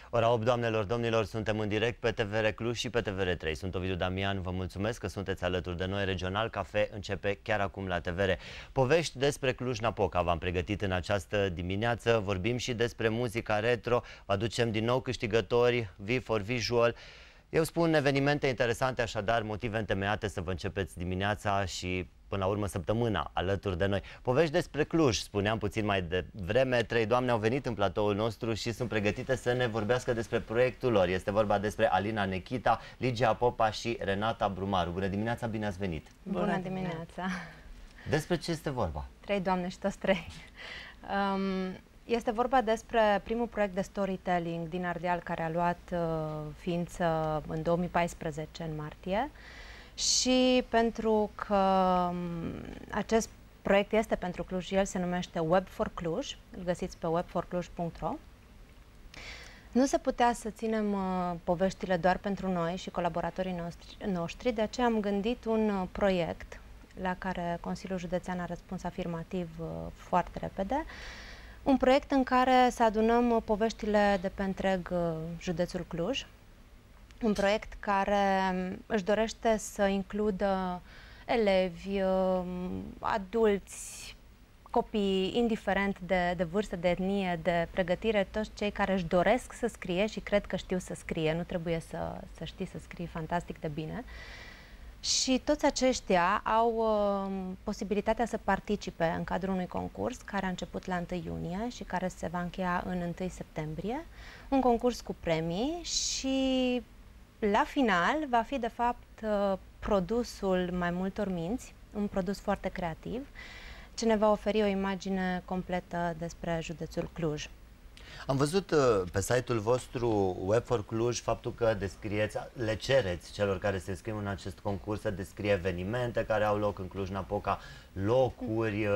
Ora 8, doamnelor, domnilor, suntem în direct pe TVR Cluj și pe TVR3. Sunt Ovidiu Damian, vă mulțumesc că sunteți alături de noi. Regional Cafe începe chiar acum la TVR. Povești despre Cluj-Napoca v-am pregătit în această dimineață. Vorbim și despre muzica retro. Vă aducem din nou câștigători V4Visual. Eu spun evenimente interesante, așadar motive întemeiate să vă începeți dimineața și până la urmă săptămâna alături de noi. Povești despre Cluj, spuneam puțin mai devreme. 3 doamne au venit în platoul nostru și sunt pregătite să ne vorbească despre proiectul lor. Este vorba despre Alina Nechita, Ligia Popa și Renata Brumaru. Bună dimineața, bine ați venit! Bună dimineața! Despre ce este vorba? 3 doamne și toți 3. Este vorba despre primul proiect de storytelling din Ardeal care a luat ființă în 2014, în martie. Și pentru că acest proiect este pentru Cluj, el se numește Web for Cluj, îl găsiți pe webforcluj.ro. Nu se putea să ținem poveștile doar pentru noi și colaboratorii noștri, de aceea am gândit un proiect la care Consiliul Județean a răspuns afirmativ foarte repede. Un proiect în care să adunăm poveștile de pe întreg județul Cluj. Un proiect care își dorește să includă elevi, adulți, copii, indiferent de vârstă, de etnie, de pregătire, toți cei care își doresc să scrie și cred că știu să scrie, nu trebuie să știi să scrii fantastic de bine. Și toți aceștia au posibilitatea să participe în cadrul unui concurs care a început la 1 iunie și care se va încheia în 1 septembrie. Un concurs cu premii și la final va fi de fapt produsul mai multor minți, un produs foarte creativ, ce ne va oferi o imagine completă despre județul Cluj. Am văzut pe site-ul vostru Web for Cluj faptul că descrieți, le cereți celor care se înscriu în acest concurs să descrie evenimente care au loc în Cluj-Napoca, locuri.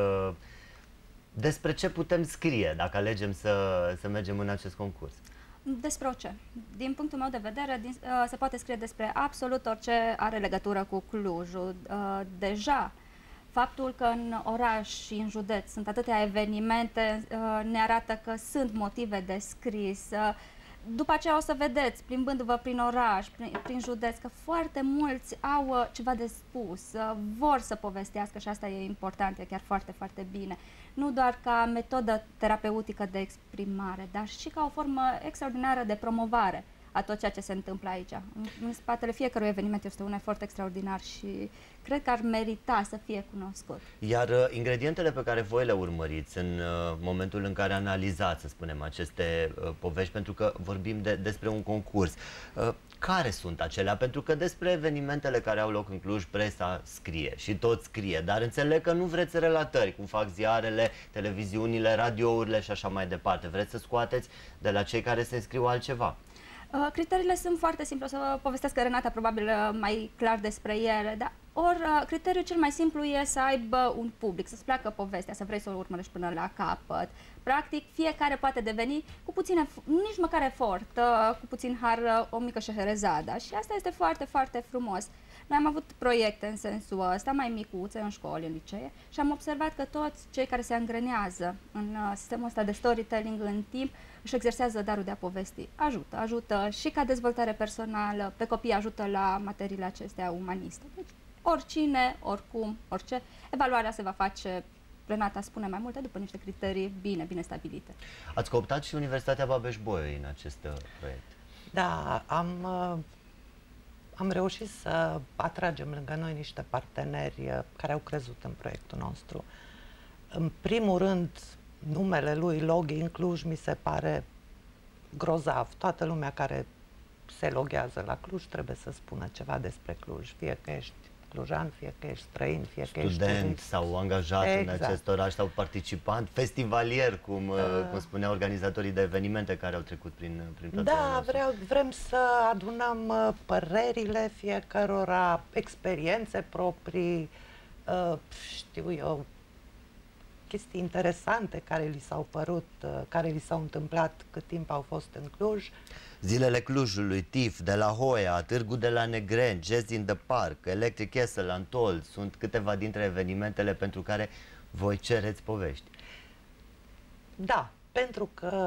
Despre ce putem scrie dacă alegem să mergem în acest concurs? Despre orice. Din punctul meu de vedere, se poate scrie despre absolut orice are legătură cu Clujul. Deja, faptul că în oraș și în județ sunt atâtea evenimente ne arată că sunt motive de scris. După aceea o să vedeți, plimbându-vă prin oraș, prin județ, că foarte mulți au ceva de spus, vor să povestească și asta e important, e chiar foarte, foarte bine. Nu doar ca metodă terapeutică de exprimare, dar și ca o formă extraordinară de promovare a tot ceea ce se întâmplă aici. În spatele fiecărui eveniment este un efort extraordinar și cred că ar merita să fie cunoscut. Iar ingredientele pe care voi le urmăriți în momentul în care analizați, să spunem, aceste povești, pentru că vorbim despre un concurs, care sunt acelea? Pentru că despre evenimentele care au loc în Cluj, presa scrie și tot scrie, dar înțeleg că nu vreți relatări, cum fac ziarele, televiziunile, radiourile și așa mai departe. Vreți să scoateți de la cei care se înscriu altceva. Criteriile sunt foarte simple, o să vă povestesc Renata probabil mai clar despre ele, dar criteriul cel mai simplu e să aibă un public, să-ți placă povestea, să vrei să o urmărești până la capăt. Practic, fiecare poate deveni cu puțin, nici măcar efort, cu puțin har, o mică șeherezadă și asta este foarte, foarte frumos. Noi am avut proiecte în sensul ăsta, mai micuțe, în școli, în licee, și am observat că toți cei care se angrenează în sistemul ăsta de storytelling în timp își exersează darul de a povesti. Ajută și ca dezvoltare personală, pe copii ajută la materiile acestea umaniste. Deci, oricine, oricum, orice, evaluarea se va face, Renata spune mai multe, după niște criterii bine stabilite. Ați cooptat și Universitatea Babeș-Bolyai în acest proiect. Da, am reușit să atragem lângă noi niște parteneri care au crezut în proiectul nostru. În primul rând, numele lui, Login Cluj, mi se pare grozav. Toată lumea care se loghează la Cluj trebuie să spună ceva despre Cluj, fie că ești clujan, fie că ești străin, fie că ești student sau angajat în acest oraș sau participant, festivalier, cum spuneau organizatorii de evenimente care au trecut prin Da, vrem să adunăm părerile fiecărora, experiențe proprii, știu eu, chestii interesante care li s-au părut, care li s-au întâmplat cât timp au fost în Cluj. Zilele Clujului, TIF, de la Hoia, Târgu de la Negreni, Jazz in the Park, Electric Castle, Antol, sunt câteva dintre evenimentele pentru care voi cereți povești. Da, pentru că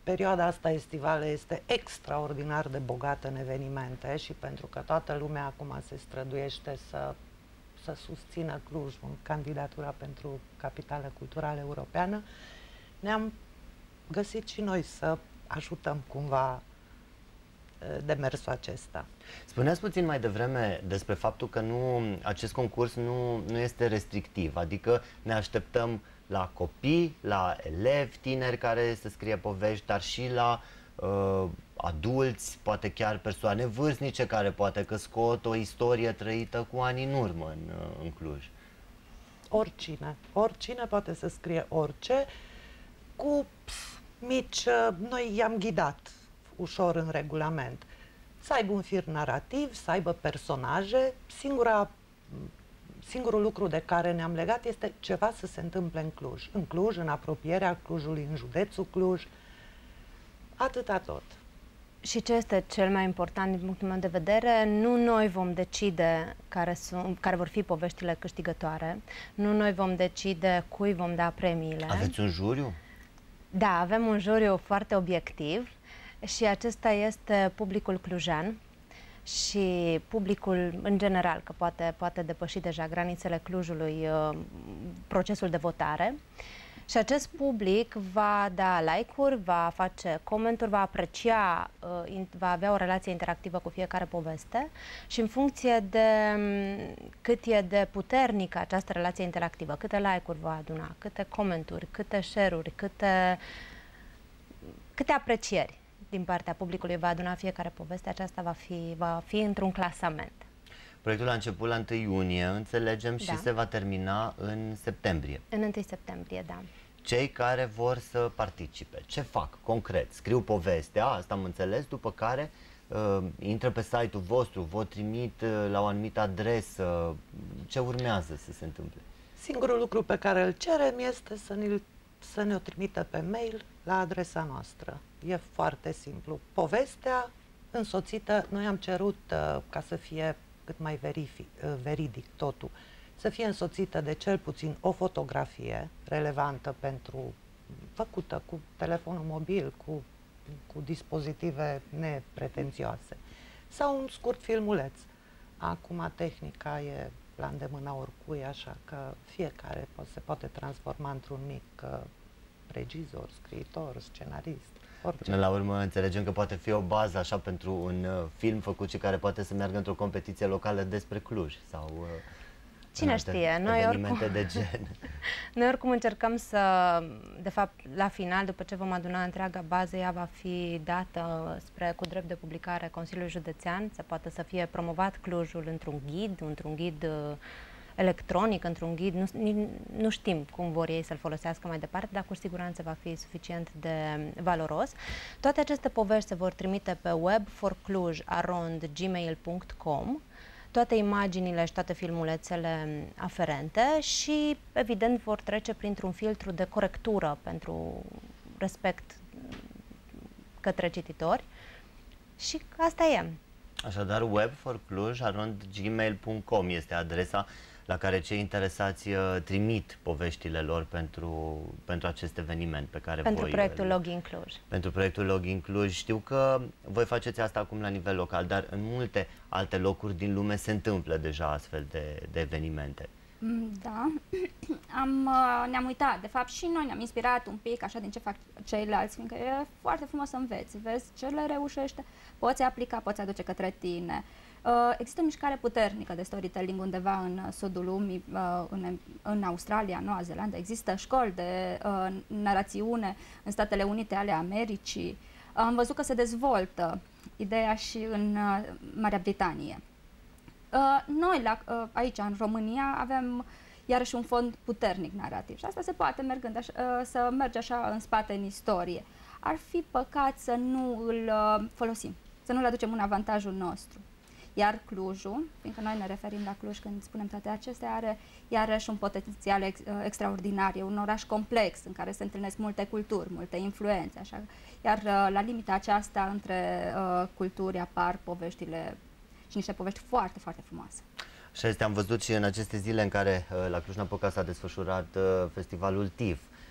perioada asta estivală este extraordinar de bogată în evenimente și pentru că toată lumea acum se străduiește să susțină Cluj în candidatura pentru Capitală Culturală Europeană, ne-am găsit și noi să ajutăm cumva demersul acesta. Spuneați puțin mai devreme despre faptul că acest concurs nu este restrictiv, adică ne așteptăm la copii, la elevi tineri care să scrie povești, dar și la adulți, poate chiar persoane vârstnice care poate că scot o istorie trăită cu ani în urmă în Cluj. Oricine poate să scrie orice, cu mici, noi i-am ghidat ușor în regulament. Să aibă un fir narrativ, să aibă personaje. Singurul lucru de care ne-am legat este ceva să se întâmple în Cluj. În Cluj, în apropierea Clujului, în județul Cluj. Atâta tot. Și ce este cel mai important din punctul meu de vedere, nu noi vom decide care vor fi poveștile câștigătoare, nu noi vom decide cui vom da premiile. Aveți un juriu? Da, avem un juriu foarte obiectiv și acesta este publicul clujan și publicul în general, că poate depăși deja granițele Clujului procesul de votare. Și acest public va da like-uri, va face comenturi, va aprecia, va avea o relație interactivă cu fiecare poveste și în funcție de cât e de puternică această relație interactivă, câte like-uri va aduna, câte comenturi, câte share-uri, câte aprecieri din partea publicului va aduna fiecare poveste, aceasta va fi într-un clasament. Proiectul a început la 1 iunie, înțelegem, și se va termina în septembrie. În 1 septembrie, da. Cei care vor să participe, ce fac concret? Scriu povestea, asta am înțeles, după care intră pe site-ul vostru, vă trimit la o anumită adresă. Ce urmează să se întâmple? Singurul lucru pe care îl cerem este să ne-o trimită pe mail la adresa noastră. E foarte simplu. Povestea însoțită, noi am cerut ca să fie cât mai veridic totul, să fie însoțită de cel puțin o fotografie relevantă făcută cu telefonul mobil, cu dispozitive nepretențioase, sau un scurt filmuleț. Acum tehnica e la îndemâna oricui, așa că fiecare se poate transforma într-un mic regizor, scriitor, scenarist. Orice. Până la urmă înțelegem că poate fi o bază așa pentru un film făcut și care poate să meargă într-o competiție locală despre Cluj sau cine știe, evenimente de gen. Noi oricum încercăm să, de fapt, la final, după ce vom aduna întreaga bază, ea va fi dată cu drept de publicare Consiliului Județean, să poată să fie promovat Clujul într-un ghid electronic, într-un ghid, nu știm cum vor ei să-l folosească mai departe, dar cu siguranță va fi suficient de valoros. Toate aceste povești se vor trimite pe webforcluj@gmail.com, toate imaginile și toate filmulețele aferente și, evident, vor trece printr-un filtru de corectură pentru respect către cititori și asta e. Așadar, webforcluj@gmail.com este adresa la care cei interesați trimit poveștile lor pentru acest eveniment pe care Pentru proiectul Login Cluj. Pentru proiectul Login Cluj. Știu că voi faceți asta acum la nivel local, dar în multe alte locuri din lume se întâmplă deja astfel de evenimente. Da, ne-am uitat, de fapt și noi ne-am inspirat un pic așa din ce fac ceilalți, fiindcă e foarte frumos să înveți, vezi ce le reușește, poți aplica, poți aduce către tine. Există o mișcare puternică de storytelling undeva în sudul lumii, în Australia, Noua Zeelandă, există școli de narațiune în Statele Unite ale Americii, am văzut că se dezvoltă ideea și în Marea Britanie. Noi, aici, în România, avem iarăși un fond puternic narrativ și asta se poate să merge așa în spate în istorie. Ar fi păcat să nu îl folosim, să nu-l aducem în avantajul nostru. Iar Clujul, fiindcă noi ne referim la Cluj când spunem toate acestea, are iarăși un potențial extraordinar. E un oraș complex în care se întâlnesc multe culturi, multe influențe. Așa. Iar la limita aceasta între culturi apar poveștile și niște povești foarte, foarte frumoase. Și am văzut și în aceste zile în care la Cluj-Napoca s-a desfășurat festivalul TIFF.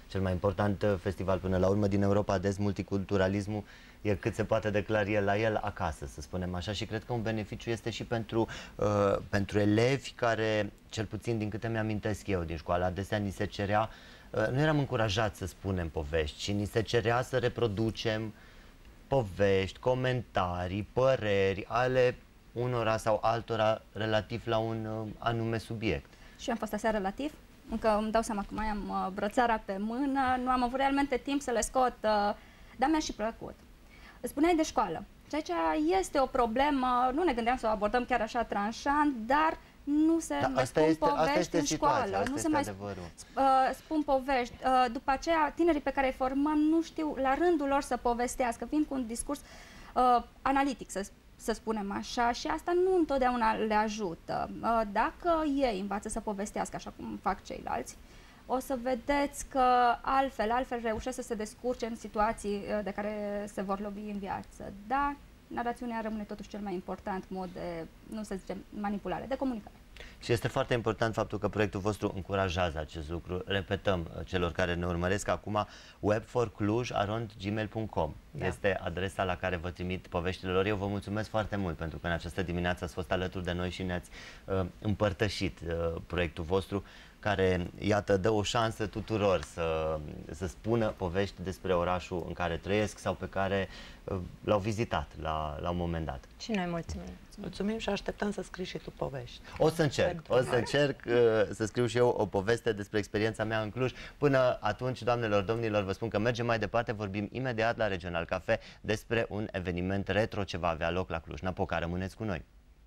cel mai important festival până la urmă din Europa de Est, multiculturalismul e cât se poate de clar el la el acasă, să spunem așa, și cred că un beneficiu este și pentru elevi care, cel puțin din câte mi-amintesc eu din școală, adesea ni se cerea, nu eram încurajați să spunem povești, ci ni se cerea să reproducem povești, comentarii, păreri ale unora sau altora relativ la un anume subiect. Și eu am fost aseară relativ, încă îmi dau seama că mai am brățara pe mână, nu am avut realmente timp să le scot, dar mi-a și plăcut. Spuneai de școală, ceea ce este o problemă, nu ne gândeam să o abordăm chiar așa tranșant, dar nu se mai spun povești în școală, nu se mai spun povești. După aceea, tinerii pe care îi formăm nu știu la rândul lor să povestească, vin cu un discurs analitic, să spunem așa, și asta nu întotdeauna le ajută. Dacă ei învață să povestească așa cum fac ceilalți, o să vedeți că altfel reușesc să se descurce în situații de care se vor lovi în viață. Dar narațiunea rămâne totuși cel mai important mod de, nu să zicem, manipulare, de comunicare. Și este foarte important faptul că proiectul vostru încurajează acest lucru. Repetăm celor care ne urmăresc acum, webforcluj@gmail.com este adresa la care vă trimit poveștile lor. Eu vă mulțumesc foarte mult pentru că în această dimineață ați fost alături de noi și ne-ați împărtășit proiectul vostru, care, iată, dă o șansă tuturor să spună povești despre orașul în care trăiesc sau pe care l-au vizitat la un moment dat. Și noi mulțumim. Mulțumim și așteptăm să scrii și tu povești. O să încerc să scriu și eu o poveste despre experiența mea în Cluj. Până atunci, doamnelor, domnilor, vă spun că mergem mai departe, vorbim imediat la Regional Cafe despre un eveniment retro ce va avea loc la Cluj-Napoca. Rămâneți cu noi!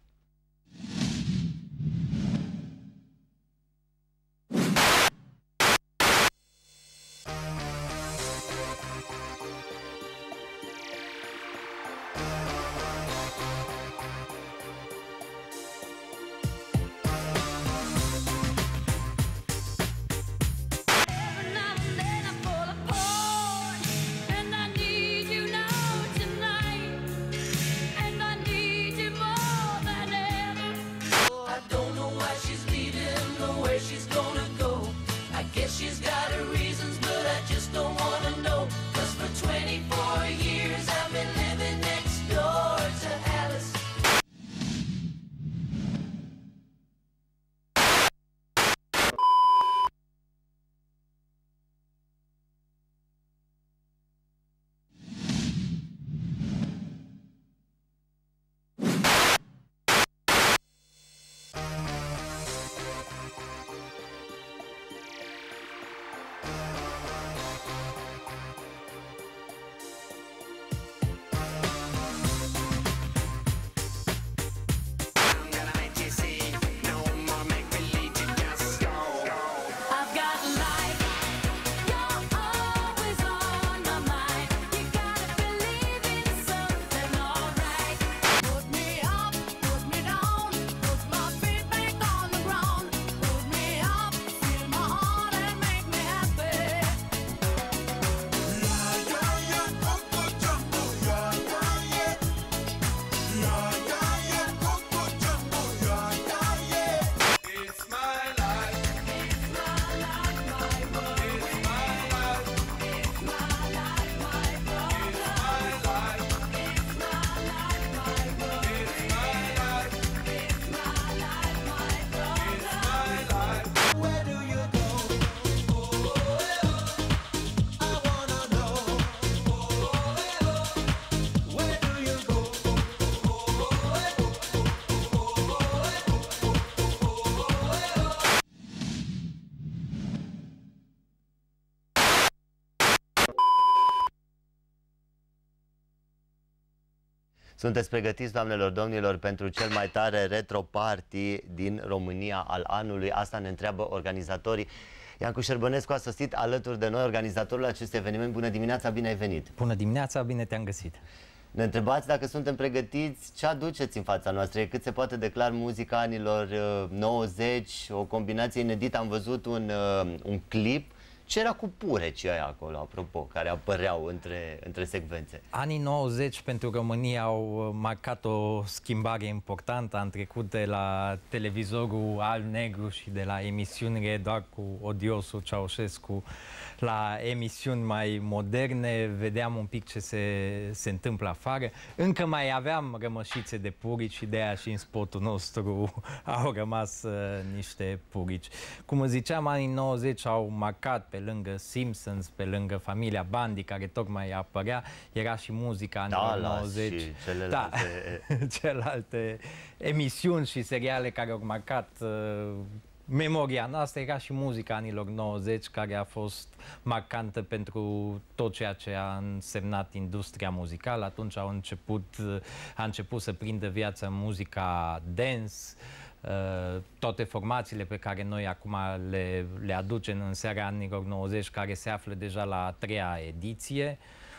Sunteți pregătiți, doamnelor, domnilor, pentru cel mai tare retro party din România al anului? Asta ne întreabă organizatorii. Iancu Șerbănescu a sosit alături de noi, organizatorul acestui eveniment. Bună dimineața, bine ai venit! Bună dimineața, bine te-am găsit! Ne întrebați dacă suntem pregătiți, ce aduceți în fața noastră? E cât se poate de clar muzica anilor 90, o combinație inedită. Am văzut un clip Ce era cu purecii ăia acolo, apropo, care apăreau între secvențe? Anii 90 pentru România au marcat o schimbare importantă. Am trecut de la televizorul alb-negru și de la emisiunile doar cu odiosul Ceaușescu la emisiuni mai moderne. Vedeam un pic ce se întâmplă afară. Încă mai aveam rămășițe de purici și de aia și în spotul nostru au rămas niște purici. Cum ziceam, anii 90 au marcat pe lângă Simpsons, pe lângă familia Bundy, care tocmai apărea, era și muzica anilor 90. Și celelalte... Da, celelalte emisiuni și seriale care au marcat memoria noastră, era și muzica anilor 90, care a fost marcantă pentru tot ceea ce a însemnat industria muzicală. Atunci a început să prindă viață muzica dance, toate formațiile pe care noi acum le aducem în seara anilor 90, care se află deja la a 3-a ediție.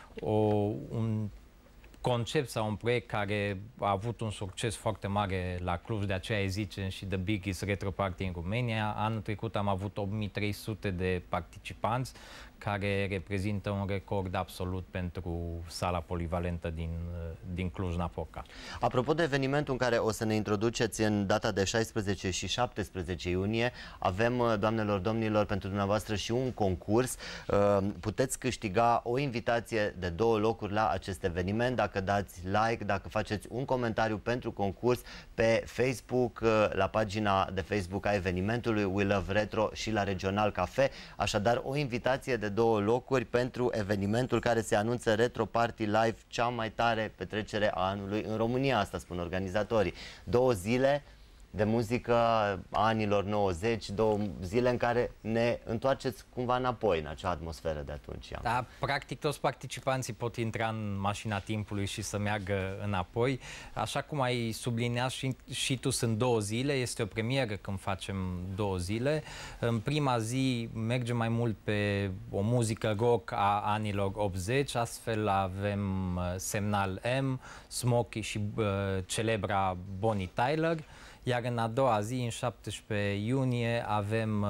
Un concept sau un proiect care a avut un succes foarte mare la Cluj, de aceea zicem și The Biggest Retro Party în România. Anul trecut am avut 8300 de participanți, care reprezintă un record absolut pentru sala polivalentă din Cluj-Napoca. Apropo de evenimentul în care o să ne introduceți în data de 16 și 17 iunie, avem, doamnelor, domnilor, pentru dumneavoastră și un concurs. Puteți câștiga o invitație de 2 locuri la acest eveniment dacă dați like, dacă faceți un comentariu pentru concurs pe Facebook, la pagina de Facebook a evenimentului We Love Retro și la Regional Cafe. Așadar, o invitație de 2 locuri pentru evenimentul care se anunță Retro Party Live, cea mai tare petrecere a anului în România, asta spun organizatorii. 2 zile de muzică a anilor 90, 2 zile în care ne întoarceți cumva înapoi în acea atmosferă de atunci. Da, practic toți participanții pot intra în mașina timpului și să meargă înapoi. Așa cum ai subliniat și tu, sunt 2 zile, este o premieră când facem 2 zile. În prima zi mergem mai mult pe o muzică rock a anilor 80, astfel avem Semnal M, Smokey și celebra Bonnie Tyler. Iar în a doua zi, în 17 iunie, avem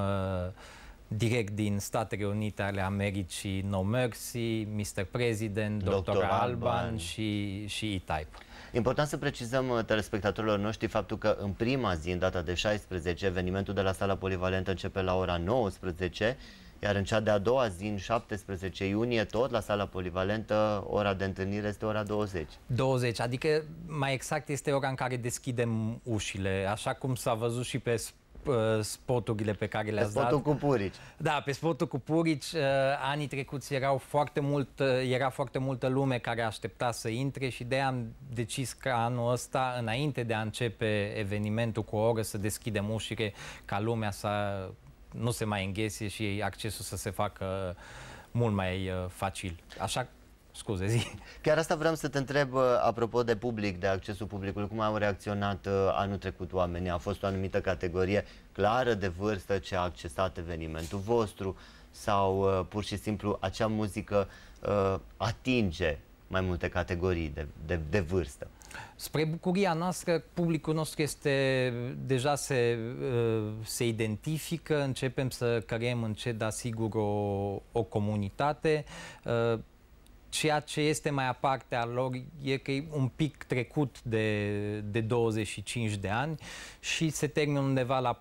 direct din Statele Unite ale Americii No Mercy, Mr. President, Dr. Alban și E-Type. Important să precizăm telespectatorilor noștri faptul că în prima zi, în data de 16, evenimentul de la sala polivalentă începe la ora 19, iar în cea de-a doua zi, în 17 iunie, tot la sala polivalentă, ora de întâlnire este ora 20. 20, adică mai exact este ora în care deschidem ușile, așa cum s-a văzut și pe spoturile pe care le-ați dat. Pe spotul cu purici. Da, pe spotul cu purici, anii trecuți era foarte multă lume care aștepta să intre și de-aia am decis că anul ăsta, înainte de a începe evenimentul cu o oră, să deschidem ușile ca lumea să nu se mai înghesie și accesul să se facă mult mai facil. Așa, scuze, zi. Chiar asta vreau să te întreb, apropo de public, de accesul publicului, cum au reacționat anul trecut oamenii? A fost o anumită categorie clară de vârstă ce a accesat evenimentul vostru sau pur și simplu acea muzică atinge mai multe categorii de vârstă? Spre bucuria noastră, publicul nostru deja se identifică, începem să creăm încet, dar sigur, o comunitate. Ceea ce este mai aparte a lor e că e un pic trecut de 25 de ani și se termină undeva la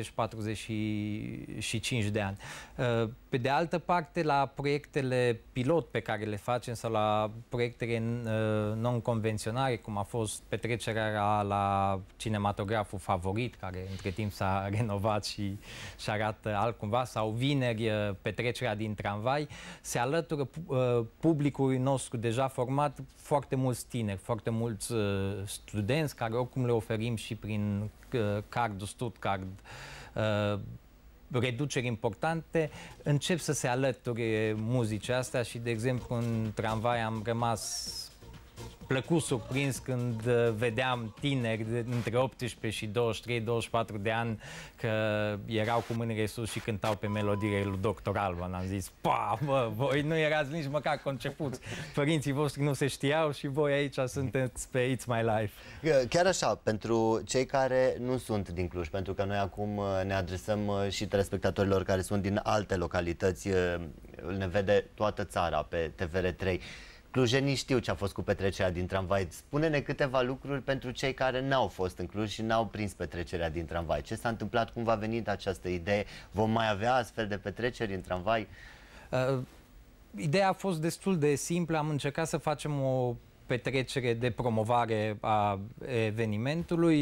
40-45 de ani. Pe de altă parte, la proiectele pilot pe care le facem sau la proiectele non-convenționale, cum a fost petrecerea la cinematograful Favorit, care între timp s-a renovat și arată altcumva, sau vineri petrecerea din tramvai, se alătură publicului nostru deja format foarte mulți tineri, foarte mulți studenți, care oricum le oferim și prin cardul Stuttgart reduceri importante, încep să se alăture muzicii astea și, de exemplu, în tramvai am rămas plăcut surprins când vedeam tineri între 18 și 23-24 de ani că erau cu mâinile sus și cântau pe melodiile lui Dr. Alban. Am zis, pa, bă, voi nu erați nici măcar concepuți. Părinții voștri nu se știau și voi aici sunteți pe It's My Life. Chiar așa, pentru cei care nu sunt din Cluj, pentru că noi acum ne adresăm și telespectatorilor care sunt din alte localități, ne vede toată țara pe TVR3. Clujenii știu ce a fost cu petrecerea din tramvai. Spune-ne câteva lucruri pentru cei care n-au fost în Cluj și n-au prins petrecerea din tramvai. Ce s-a întâmplat? Cum v-a venit această idee? Vom mai avea astfel de petreceri în tramvai? Ideea a fost destul de simplă. Am încercat să facem o petrecere de promovare a evenimentului.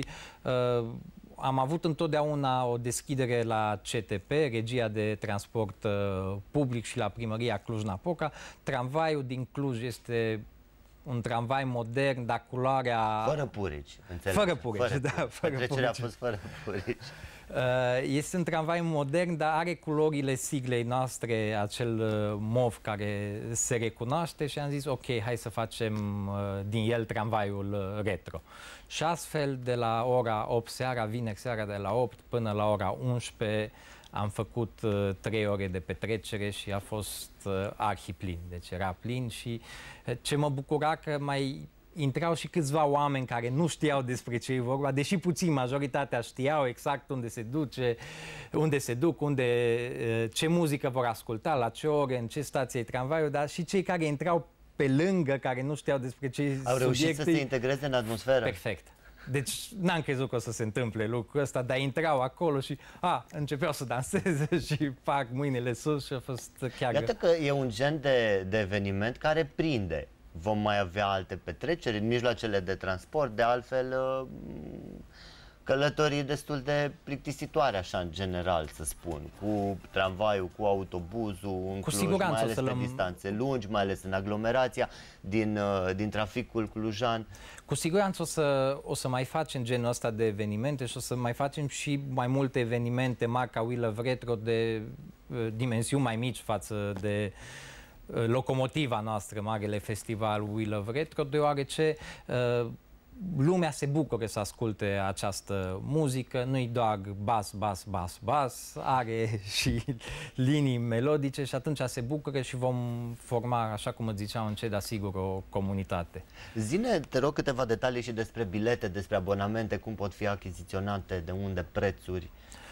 Am avut întotdeauna o deschidere la CTP, Regia de Transport Public, și la Primăria Cluj-Napoca. Tramvaiul din Cluj este un tramvai modern, dar culoarea... Fără purici, înțeleg. Fără purici, da. Fără Petrecerea purici. a fost fără purici. Este un tramvai modern, dar are culorile siglei noastre, acel mov care se recunoaște, și am zis, ok, hai să facem din el tramvaiul retro. Și astfel, de la ora 8 seara, vineri seara de la 8 până la ora 11, am făcut 3 ore de petrecere și a fost arhiplin. Deci era plin și ce mă bucura că mai intrau și câțiva oameni care nu știau despre ce e vorba, deși puțin, majoritatea știau exact unde se duce, unde se duc, ce muzică vor asculta, la ce ore, în ce stație e tramvaiul, dar și cei care intrau pe lângă, care nu știau despre ce subiecte. Au reușit să se integreze în atmosferă. Perfect. Deci n-am crezut că o să se întâmple lucrul ăsta, dar intrau acolo și începeau să danseze și fac mâinile sus și a fost chiar... Iată că e un gen de eveniment care prinde. Vom mai avea alte petreceri, mijloacele de transport, de altfel călătorii destul de plictisitoare, așa, în general, să spun, cu tramvaiul, cu autobuzul, în Cluj, mai ales pe distanțe lungi, mai ales în aglomerația din traficul clujan. Cu siguranță o să mai facem genul ăsta de evenimente și o să mai facem și mai multe evenimente mari ca We Love Retro, de dimensiuni mai mici față de locomotiva noastră, marele festival We Love Retro, deoarece lumea se bucură să asculte această muzică, nu-i doar bas, bas, bas, bas, are și linii melodice și atunci se bucură și vom forma, așa cum îți ziceam, încet, dar sigur, o comunitate. Zine, te rog, câteva detalii și despre bilete, despre abonamente, cum pot fi achiziționate, de unde, prețuri.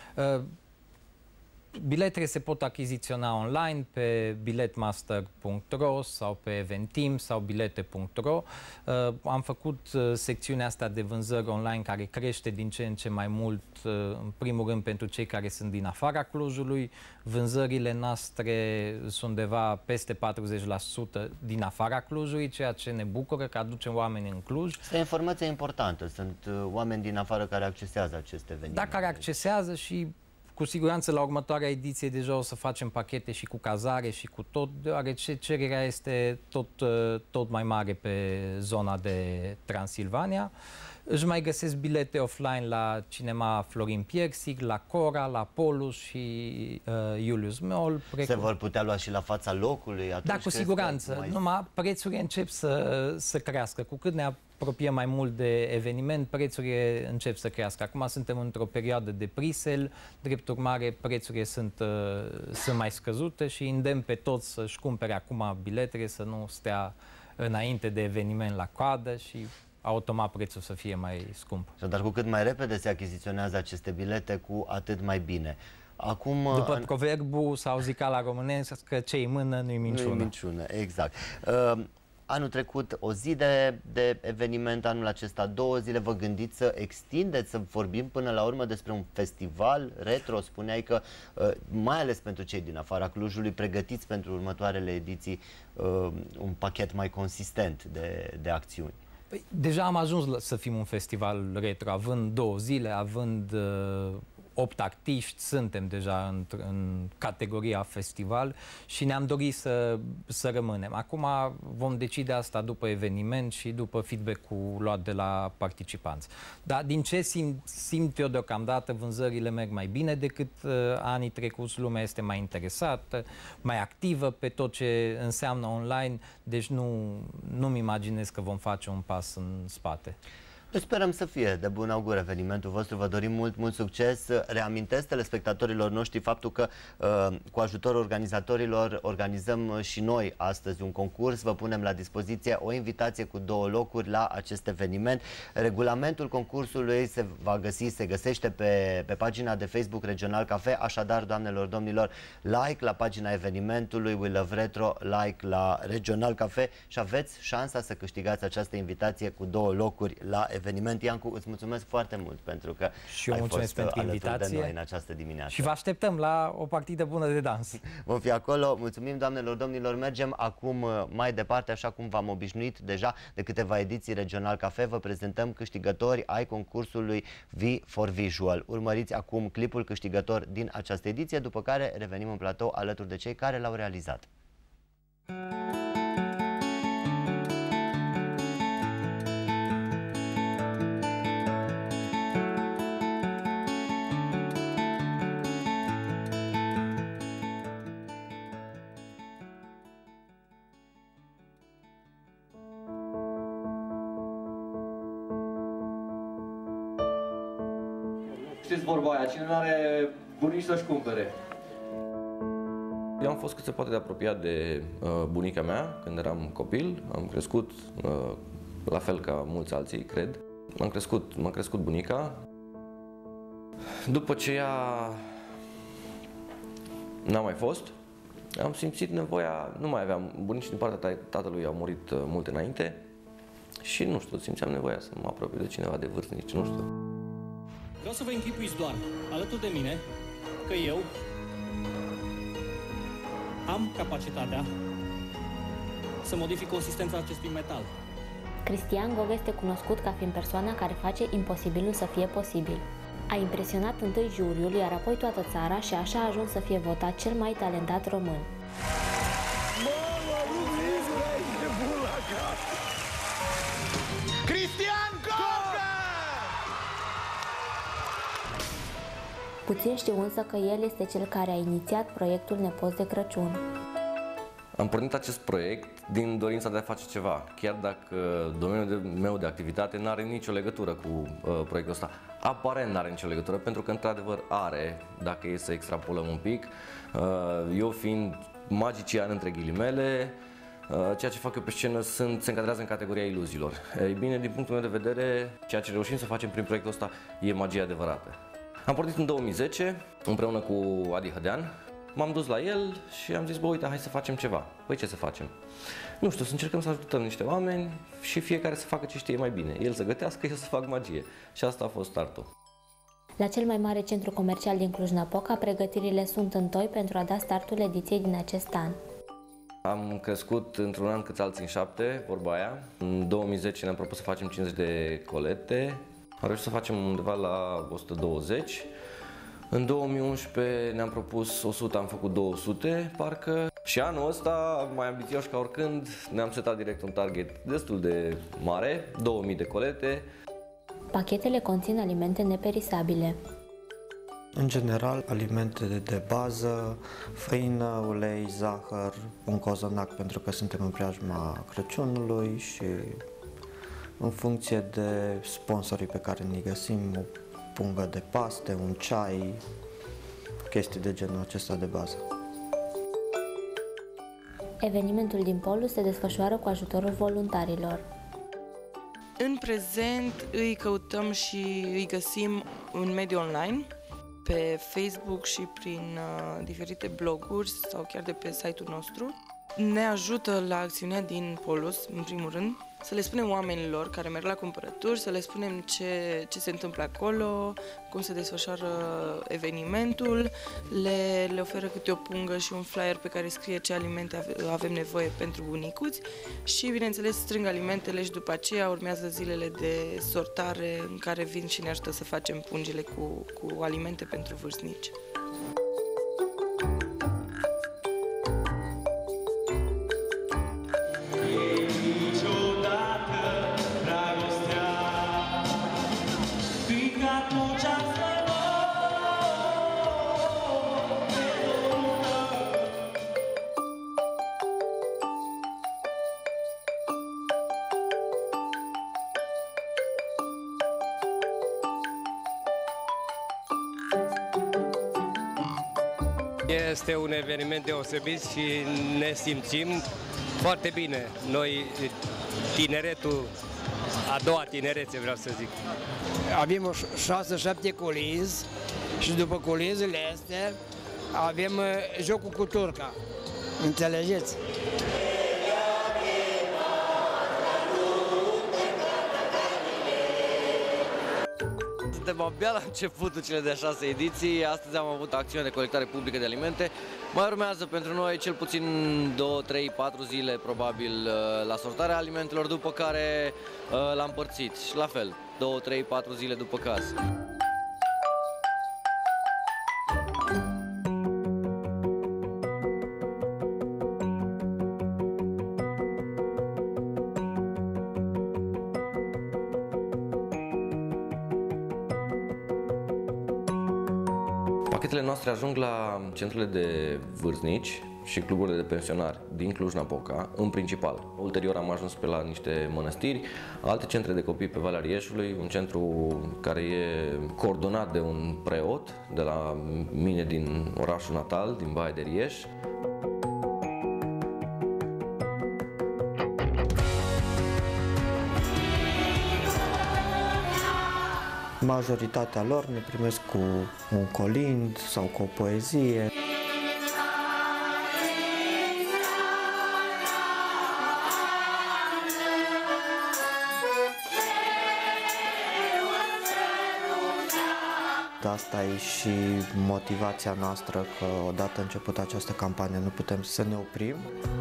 Biletele se pot achiziționa online pe biletmaster.ro sau pe Eventim sau bilete.ro. Am făcut secțiunea asta de vânzări online care crește din ce în ce mai mult, în primul rând pentru cei care sunt din afara Clujului. Vânzările noastre sunt undeva peste 40% din afara Clujului, ceea ce ne bucură că aducem oameni în Cluj. Este o informație importantă. Sunt oameni din afară care accesează aceste evenimente. Da, care accesează și cu siguranță la următoarea ediție deja o să facem pachete și cu cazare și cu tot, deoarece cererea este tot mai mare pe zona de Transilvania. Își mai găsesc bilete offline la Cinema Florin Piersic, la Cora, la Polus și Julius Mall. Se vor putea lua și la fața locului? Da, cu siguranță. Numai prețurile încep să crească. Cu cât ne apropiem mai mult de eveniment, prețurile încep să crească. Acum suntem într-o perioadă de pre-sale, drept urmare prețurile sunt mai scăzute și îndemn pe toți să-și cumpere acum biletele, să nu stea înainte de eveniment la coadă și automat prețul să fie mai scump. Dar cu cât mai repede se achiziționează aceste bilete, cu atât mai bine. Acum, după proverbul sau zicala românesc că ce-i mână nu-i minciună. Nu-i minciună, exact. Anul trecut o zi de eveniment, anul acesta 2 zile. Vă gândiți să extindeți, să vorbim până la urmă despre un festival retro? Spuneai că, mai ales pentru cei din afara Clujului, pregătiți pentru următoarele ediții un pachet mai consistent de acțiuni. Deja am ajuns să fim un festival retro, având 2 zile, având 8 artiști, suntem deja în categoria festival și ne-am dorit să rămânem. Acum vom decide asta după eveniment și după feedback-ul luat de la participanți. Dar din ce simt eu deocamdată, vânzările merg mai bine decât anii trecuți, lumea este mai interesată, mai activă pe tot ce înseamnă online, deci nu-mi imaginez că vom face un pas în spate. Sperăm să fie de bun augur evenimentul vostru, vă dorim mult succes. Reamintesc telespectatorilor noștri faptul că cu ajutorul organizatorilor organizăm și noi astăzi un concurs, vă punem la dispoziție o invitație cu 2 locuri la acest eveniment. Regulamentul concursului se găsește pe pagina de Facebook Regional Cafe, așadar, doamnelor, domnilor, like la pagina evenimentului We Love Retro, like la Regional Cafe și aveți șansa să câștigați această invitație cu 2 locuri la eveniment. Iancu, îți mulțumesc foarte mult pentru că ai fost alături de noi în această dimineață. Și vă așteptăm la o partidă bună de dans. Vom fi acolo. Mulțumim, doamnelor, domnilor. Mergem acum mai departe, așa cum v-am obișnuit deja de câteva ediții Regional Cafe. Vă prezentăm câștigători ai concursului V4Visual. Urmăriți acum clipul câștigător din această ediție, după care revenim în platou alături de cei care l-au realizat. Știți vorba aia, cine nu are bunici să-și cumpere. Eu am fost cât se poate de apropiat de bunica mea când eram copil. Am crescut la fel ca mulți alții, cred. M-a crescut bunica. După ce ea n-a mai fost, am simțit nevoia, nu mai aveam, bunicii din partea tatălui au murit mult înainte și nu știu, simțeam nevoia să mă apropiu de cineva de vârstnici, nu știu. Vreau să vă închipuiți doar, alături de mine, că eu am capacitatea să modific consistența acestui metal. Cristian Gog este cunoscut ca fiind persoana care face imposibilul să fie posibil. A impresionat întâi juriul, iar apoi toată țara și așa a ajuns să fie votat cel mai talentat român. Cristian Gog! Puțin știu însă că el este cel care a inițiat proiectul Nepoți de Crăciun. Am pornit acest proiect din dorința de a face ceva, chiar dacă domeniul meu de activitate nu are nicio legătură cu proiectul ăsta. Aparent nu are nicio legătură, pentru că într-adevăr are, dacă e să extrapolăm un pic. Eu fiind magician între ghilimele, ceea ce fac eu pe scenă se încadrează în categoria iluziilor. Ei bine, din punctul meu de vedere, ceea ce reușim să facem prin proiectul ăsta e magie adevărată. Am pornit în 2010, împreună cu Adi Hădean. M-am dus la el și am zis, bă, uite, hai să facem ceva. Păi ce să facem? Nu știu, să încercăm să ajutăm niște oameni și fiecare să facă ce știe mai bine. El să gătească, eu să fac magie. Și asta a fost startul. La cel mai mare centru comercial din Cluj-Napoca, pregătirile sunt în toi pentru a da startul ediției din acest an. Am crescut într-un an câți alții în 7, vorba aia. În 2010 ne-am propus să facem 50 de colete. Am reușit să facem undeva la 120. În 2011 ne-am propus 100, am făcut 200, parcă. Și anul ăsta, mai ambițioși ca oricând, ne-am setat direct un target destul de mare, 2000 de colete. Pachetele conțin alimente neperisabile. În general, alimente de bază, făină, ulei, zahăr, un cozonac pentru că suntem în preajma Crăciunului și în funcție de sponsorii pe care ne găsim, o pungă de paste, un ceai, chestii de genul acesta de bază. Evenimentul din Polul se desfășoară cu ajutorul voluntarilor. În prezent îi căutăm și îi găsim în mediul online, pe Facebook și prin diferite bloguri sau chiar de pe site-ul nostru. Ne ajută la acțiunea din Polus, în primul rând, să le spunem oamenilor care merg la cumpărături, să le spunem ce se întâmplă acolo, cum se desfășoară evenimentul, le oferă câte o pungă și un flyer pe care scrie ce alimente avem nevoie pentru bunicuți și, bineînțeles, strâng alimentele și după aceea urmează zilele de sortare în care vin și ne ajută să facem pungile cu alimente pentru vârstnici. Este un eveniment deosebit și ne simțim foarte bine. Noi, tineretul, a doua tinerețe, vreau să zic. Avem 6-7 colizi și după colizile astea avem jocul cu turca. Înțelegeți? Suntem abia la începutul cele de 6 ediții. Astăzi am avut acțiune de colectare publică de alimente. Mai urmează pentru noi cel puțin 2, 3, 4 zile probabil la sortarea alimentelor, după care l-am împărțit. Și la fel, 2, 3, 4 zile după caz. Pachetele noastre ajung la centrele de vârstnici și cluburile de pensionari din Cluj-Napoca, în principal. Ulterior am ajuns pe la niște mănăstiri, alte centre de copii pe Valea Rieșului, un centru care e coordonat de un preot de la mine din orașul natal, din Baia de Rieș. Majoritatea lor ne primesc cu un colind sau cu o poezie. Asta e și motivația noastră, că odată început această campanie nu putem să ne oprim.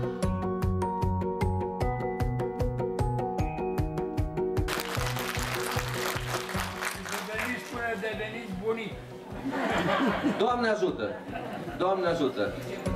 Doamne ajută! Doamne ajută!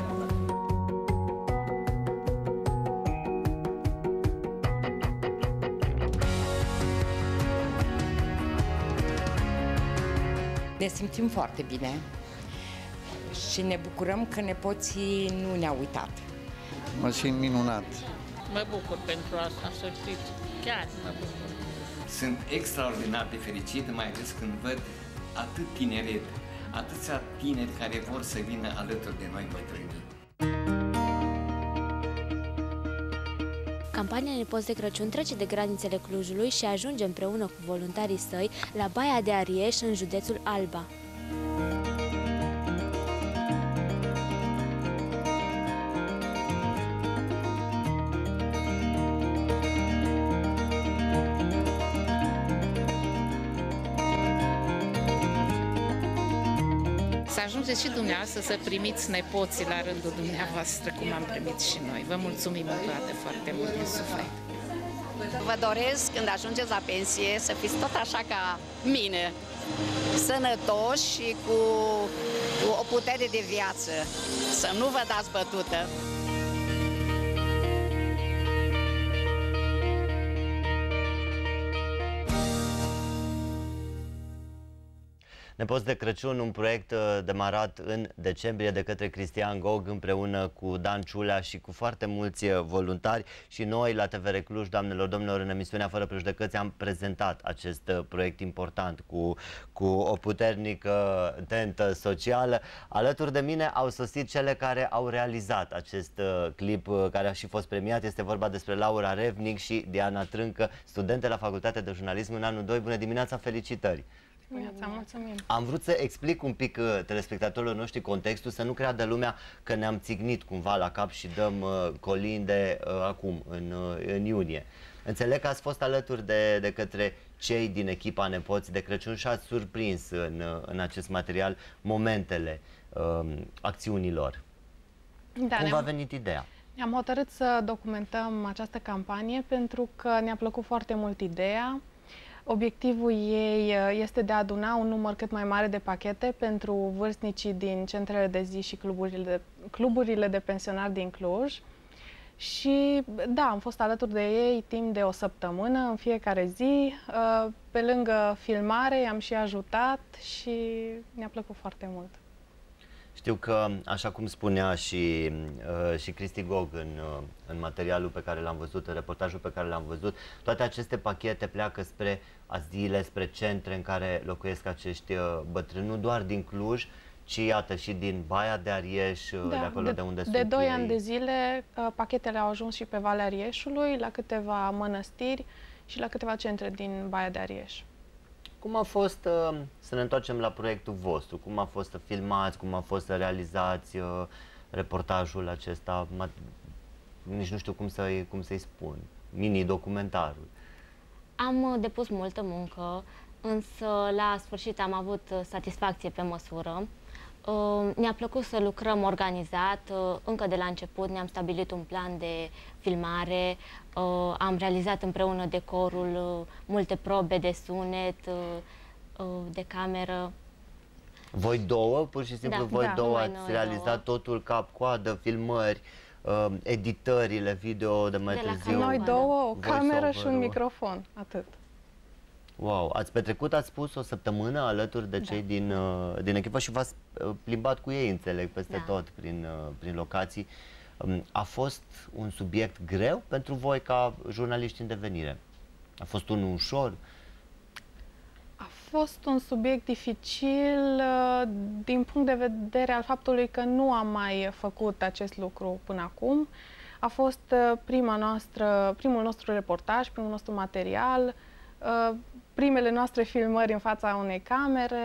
Ne simțim foarte bine și ne bucurăm că nepoții nu ne-au uitat. Mă simt minunat. Mă bucur pentru asta, să știți. Chiar mă bucur. Sunt extraordinar de fericit, mai ales când văd atât tineret, atâția tineri care vor să vină alături de noi bătrânii. Campania Nepoți de Crăciun trece de granițele Clujului și ajunge împreună cu voluntarii săi la Baia de Arieș, în județul Alba. Să ajungeți și dumneavoastră să primiți nepoții la rândul dumneavoastră, cum am primit și noi. Vă mulțumim încă o dată foarte mult din suflet. Vă doresc, când ajungeți la pensie, să fiți tot așa ca mine, sănătoși și cu o putere de viață, să nu vă dați bătută. Nepoți de Crăciun, un proiect demarat în decembrie de către Cristian Gog împreună cu Dan Ciulea și cu foarte mulți voluntari, și noi la TVR Cluj, doamnelor, domnilor, în emisiunea Fără Prejudecăți am prezentat acest proiect important cu o puternică tentă socială. Alături de mine au sosit cele care au realizat acest clip care a și fost premiat. Este vorba despre Laura Revnic și Diana Trâncă, studente la Facultatea de Jurnalism în anul 2. Bună dimineața, felicitări! Mulțumim. Am vrut să explic un pic telespectatorilor noștri contextul, să nu creadă lumea că ne-am țignit cumva la cap și dăm colinde acum, în iunie. Înțeleg că ați fost alături de către cei din echipa Nepoți de Crăciun și ați surprins în acest material momentele acțiunilor. Da, Cum v-a venit ideea? Ne-am hotărât să documentăm această campanie pentru că ne-a plăcut foarte mult ideea. Obiectivul ei este de a aduna un număr cât mai mare de pachete pentru vârstnicii din centrele de zi și cluburile de pensionari din Cluj. Și da, am fost alături de ei timp de o săptămână, în fiecare zi. Pe lângă filmare i-am și ajutat și ne-a plăcut foarte mult. Știu că, așa cum spunea și Cristi Gog în materialul pe care l-am văzut, în reportajul pe care l-am văzut, toate aceste pachete pleacă spre azile, spre centre în care locuiesc acești bătrâni, nu doar din Cluj, ci iată și din Baia de Arieș, de acolo de unde sunt De 2 ei. ani de zile, pachetele au ajuns și pe Valea Arieșului, la câteva mănăstiri și la câteva centre din Baia de Arieș. Cum a fost, să ne întoarcem la proiectul vostru, cum a fost să filmați, cum a fost să realizați reportajul acesta, nici nu știu cum să-i spun, mini-documentarul. Am depus multă muncă, însă la sfârșit am avut satisfacție pe măsură. Ne-a plăcut să lucrăm organizat, încă de la început ne-am stabilit un plan de filmare, am realizat împreună decorul, multe probe de sunet, de cameră. Voi două, pur și simplu, voi două ați realizat totul cap-coadă, filmări, editările video de mai târziu. Noi două, o cameră și un microfon, atât. Wow, ați petrecut, ați spus, o săptămână alături de cei din echipă și v-ați plimbat cu ei, înțeleg, peste tot prin locații. A fost un subiect greu pentru voi ca jurnaliști în devenire? A fost unul ușor? A fost un subiect dificil din punct de vedere al faptului că nu am mai făcut acest lucru până acum. A fost primul nostru reportaj, primul nostru material, primele noastre filmări în fața unei camere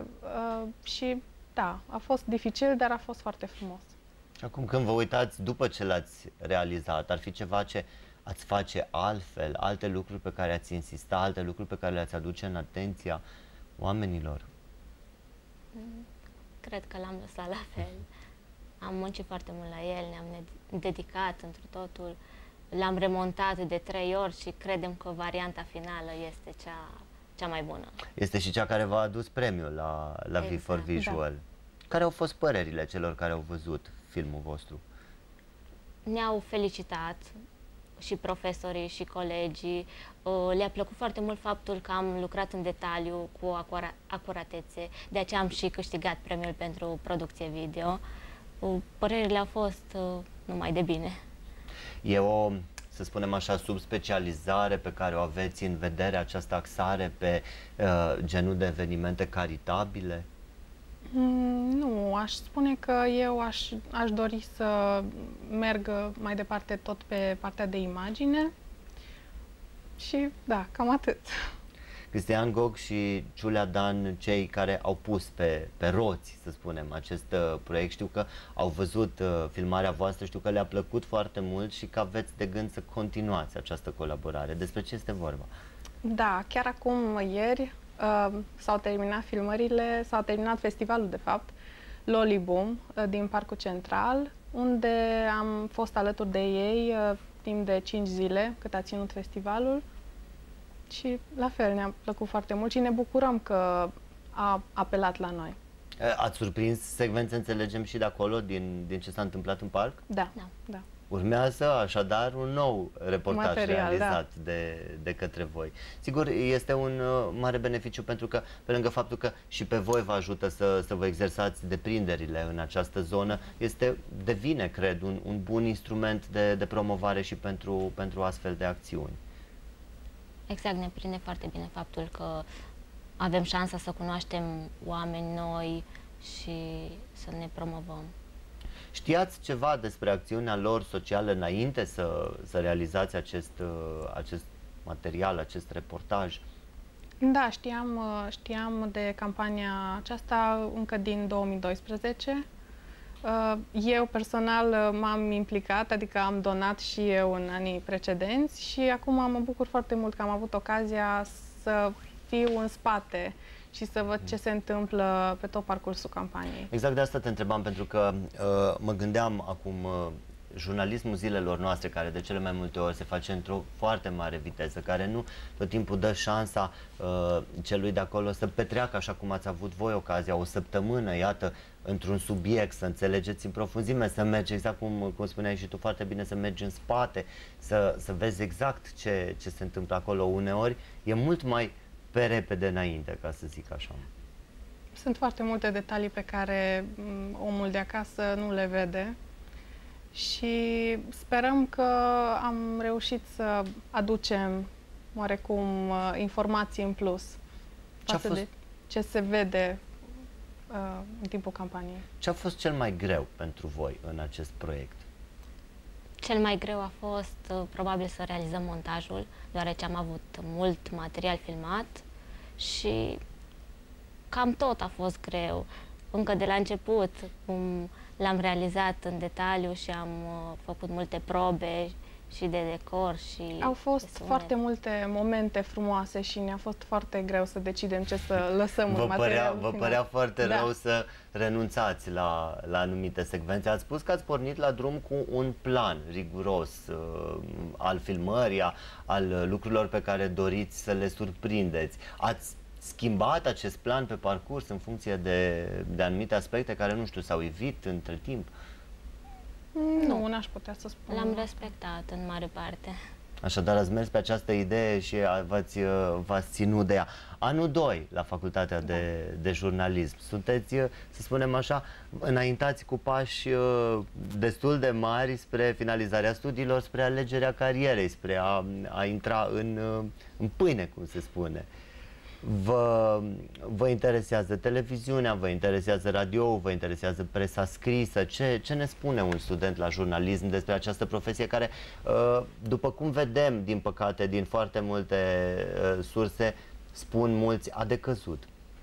și da, a fost dificil, dar a fost foarte frumos. Și acum când vă uitați după ce l-ați realizat, ar fi ceva ce ați face altfel, alte lucruri pe care ați insista, alte lucruri pe care le-ați aduce în atenția oamenilor? Cred că l-am lăsat la fel. Am muncit foarte mult la el, ne-am dedicat întru totul. L-am remontat de 3 ori și credem că varianta finală este cea mai bună. Este și cea care v-a adus premiul la V4 Visual. Da. Care au fost părerile celor care au văzut filmul vostru? Ne-au felicitat și profesorii și colegii. Le-a plăcut foarte mult faptul că am lucrat în detaliu cu acuratețe. De aceea am și câștigat premiul pentru producție video. Părerile au fost numai de bine. E o, să spunem așa, subspecializare pe care o aveți în vedere, această axare pe genul de evenimente caritabile? Nu, aș spune că eu aș dori să merg mai departe tot pe partea de imagine și da, cam atât. Cristian Gog și Giulia Dan, cei care au pus pe roți, să spunem, acest proiect, știu că au văzut filmarea voastră, știu că le-a plăcut foarte mult și că aveți de gând să continuați această colaborare. Despre ce este vorba? Da, chiar acum, ieri, s-au terminat filmările, s-a terminat festivalul, de fapt, Loliboom, din Parcul Central, unde am fost alături de ei timp de 5 zile, cât a ținut festivalul. Și la fel, ne-a plăcut foarte mult și ne bucurăm că a apelat la noi. Ați surprins secvențe, înțelegem, și de acolo, din ce s-a întâmplat în parc? Da. Urmează așadar un nou reportaj realizat de către voi. Sigur, este un mare beneficiu pentru că, pe lângă faptul că și pe voi vă ajută să vă exersați deprinderile în această zonă, devine, cred, un bun instrument de promovare și pentru astfel de acțiuni. Exact, ne prinde foarte bine faptul că avem șansa să cunoaștem oameni noi și să ne promovăm. Știați ceva despre acțiunea lor socială înainte să realizați acest material, acest reportaj? Da, știam de campania aceasta încă din 2012. Eu personal m-am implicat, adică am donat și eu în anii precedenți și acum mă bucur foarte mult că am avut ocazia să fiu în spate și să văd ce se întâmplă pe tot parcursul campaniei. Exact de asta te întrebam, pentru că mă gândeam acum, jurnalismul zilelor noastre, care de cele mai multe ori se face într-o foarte mare viteză, care nu tot timpul dă șansa celui de acolo să petreacă așa cum ați avut voi ocazia, o săptămână, iată, într-un subiect, să înțelegeți în profunzime, să mergi exact cum spuneai și tu foarte bine, să mergi în spate, să vezi exact ce se întâmplă acolo. Uneori e mult mai pe repede înainte, ca să zic așa. Sunt foarte multe detalii pe care omul de acasă nu le vede și sperăm că am reușit să aducem oarecum informații în plus față de ce se vede în timpul campaniei. Ce a fost cel mai greu pentru voi în acest proiect? Cel mai greu a fost probabil să realizăm montajul, deoarece am avut mult material filmat și cam tot a fost greu. Încă de la început, cum l-am realizat în detaliu și am făcut multe probe și de decor și au fost foarte multe momente frumoase și ne-a fost foarte greu să decidem ce să lăsăm în material. Vă părea foarte rău să renunțați la anumite secvențe. Ați spus că ați pornit la drum cu un plan riguros al filmării, al lucrurilor pe care doriți să le surprindeți. Ați schimbat acest plan pe parcurs în funcție de anumite aspecte care, nu știu, s-au evit între timp? Nu, n-aș putea să spun. L-am respectat în mare parte. Așadar, ați mers pe această idee și v-ați ținut de ea. Anul 2 la facultatea de jurnalism. Sunteți, să spunem așa, înaintați cu pași destul de mari spre finalizarea studiilor, spre alegerea carierei, spre a intra în pâine, cum se spune. Vă interesează televiziunea, vă interesează radio, vă interesează presa scrisă? Ce ne spune un student la jurnalism despre această profesie care, după cum vedem, din păcate, din foarte multe surse, spun mulți, a decăzut?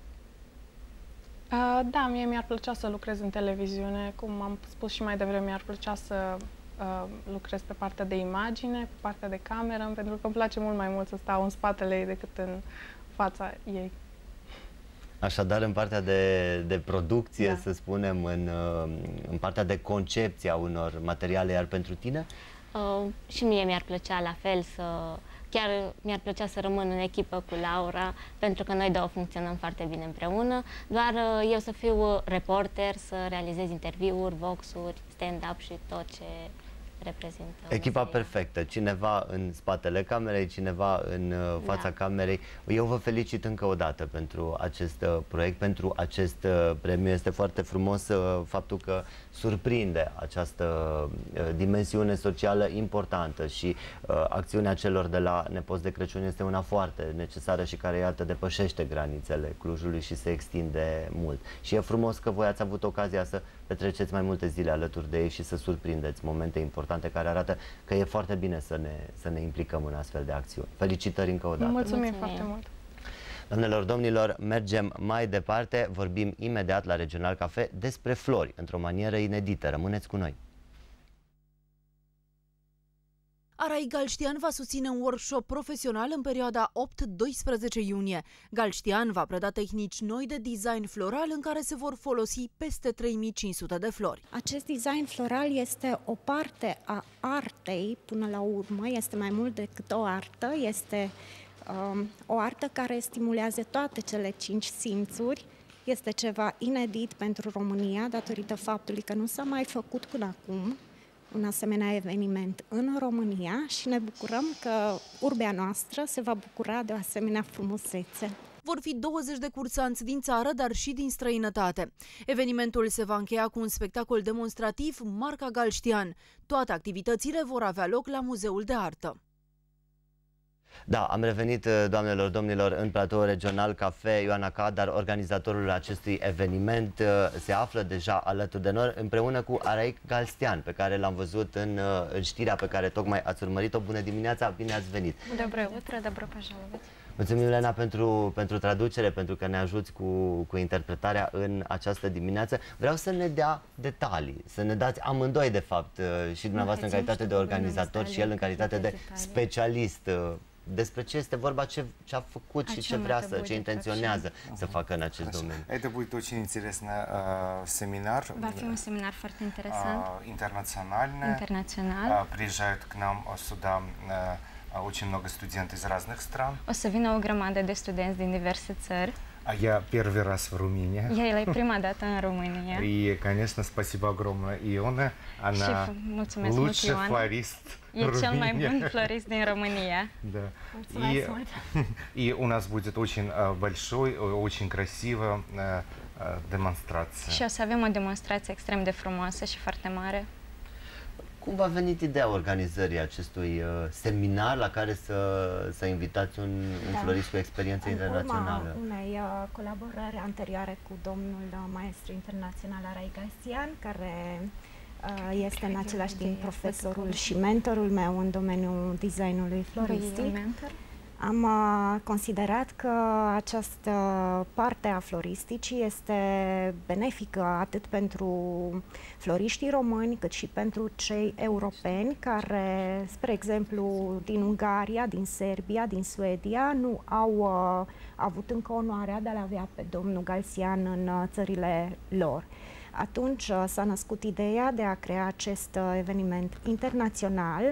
Da, mie mi-ar plăcea să lucrez în televiziune. Cum am spus și mai devreme, mi-ar plăcea să lucrez pe partea de imagine, pe partea de cameră, pentru că îmi place mult mai mult să stau în spatele ei decât în fața ei. Așadar, în partea de producție, da, să spunem, în partea de concepție a unor materiale, iar pentru tine? Și mie mi-ar plăcea la fel chiar mi-ar plăcea să rămân în echipă cu Laura, pentru că noi două funcționăm foarte bine împreună, doar eu să fiu reporter, să realizez interviuri, vox-uri, stand-up și tot ce reprezintă. Echipa perfectă, cineva în spatele camerei, cineva în fața camerei. Eu vă felicit încă o dată pentru acest proiect, pentru acest premiu. Este foarte frumos faptul că surprinde această dimensiune socială importantă și acțiunea celor de la Nepoți de Crăciun este una foarte necesară și care, iată, depășește granițele Clujului și se extinde mult. Și e frumos că voi ați avut ocazia să petreceți mai multe zile alături de ei și să surprindeți momente importante care arată că e foarte bine să ne implicăm în astfel de acțiuni. Felicitări încă o dată! Mulțumim foarte mult! Doamnelor, domnilor, mergem mai departe, vorbim imediat la Regional Cafe despre flori, într-o manieră inedită. Rămâneți cu noi! Arai Galștian va susține un workshop profesional în perioada 8-12 iunie. Galștian va preda tehnici noi de design floral în care se vor folosi peste 3500 de flori. Acest design floral este o parte a artei, până la urmă, este mai mult decât o artă, este o artă care stimulează toate cele 5 simțuri. Este ceva inedit pentru România, datorită faptului că nu s-a mai făcut până acum un asemenea eveniment în România și ne bucurăm că urbea noastră se va bucura de o asemenea frumusețe. Vor fi 20 de cursanți din țară, dar și din străinătate. Evenimentul se va încheia cu un spectacol demonstrativ marca Galștian. Toate activitățile vor avea loc la Muzeul de Artă. Da, am revenit, doamnelor, domnilor, în platou Regional Cafe. Ioana Cadar, organizatorul acestui eveniment, se află deja alături de noi, împreună cu Arai Galștian, pe care l-am văzut în știrea pe care tocmai ați urmărit-o. Bună dimineața, bine ați venit! Доброе утро, добро пожаловать! Mulțumim, Elena, pentru traducere, pentru că ne ajuți cu interpretarea în această dimineață. Vreau să ne dea detalii, să ne dați amândoi, de fapt, și dumneavoastră în calitate de organizator și el în calitate de specialist. Despre ce este vorba, ce a făcut și ce vrea ce intenționează să facă în acest domeniu. Это будет очень интересный семинар. Va fi un seminar foarte interesant. Internațional. Приезжают к нам сюда очень много студентов из разных стран. O să vină o grămadă de studenți din diverse țări. А я первый раз в Румынии. El e prima dată în România. И, конечно, спасибо огромное Ионе. Она лучший флорист E cel mai bun florist din România. Да. И у нас будет очень большой, очень красивая демонстрация. Și o să avem o demonstrație extrem de frumoasă și foarte mare. Cum v-a venit ideea organizării acestui seminar la care să invitați un florist cu experiență internațională? În urma unei colaborări anterioare cu domnul maestru internațional Arai Galstian, care este în același timp profesorul și mentorul meu în domeniul designului floristic. Am considerat că această parte a floristicii este benefică atât pentru floriștii români, cât și pentru cei europeni care, spre exemplu, din Ungaria, din Serbia, din Suedia, nu au avut încă onoarea de a-l avea pe domnul Galstian în țările lor. Atunci s-a născut ideea de a crea acest eveniment internațional.